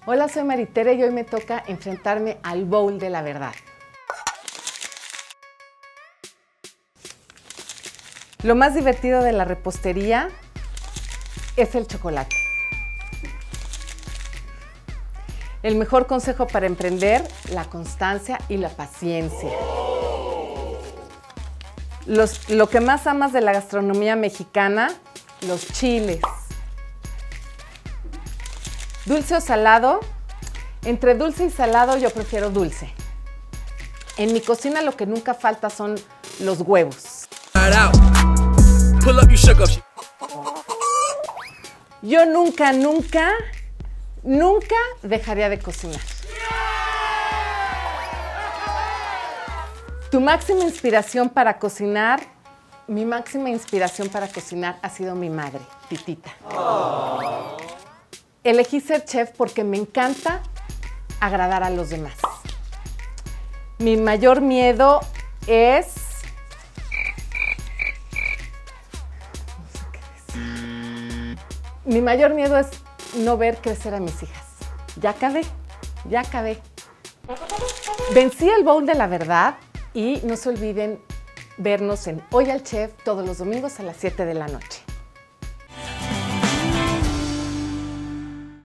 Hola, soy Maritere y hoy me toca enfrentarme al bowl de la verdad. Lo más divertido de la repostería es el chocolate. El mejor consejo para emprender, la constancia y la paciencia. Lo que más amas de la gastronomía mexicana, los chiles. ¿Dulce o salado? Entre dulce y salado yo prefiero dulce. En mi cocina lo que nunca falta son los huevos. Yo nunca dejaría de cocinar. Tu máxima inspiración para cocinar, mi máxima inspiración para cocinar ha sido mi madre, Titita. Elegí ser chef porque me encanta agradar a los demás. Mi mayor miedo es... Mi mayor miedo es no ver crecer a mis hijas. Ya acabé. Vencí el bowl de la verdad y no se olviden vernos en Hoy al Chef todos los domingos a las 7 de la noche.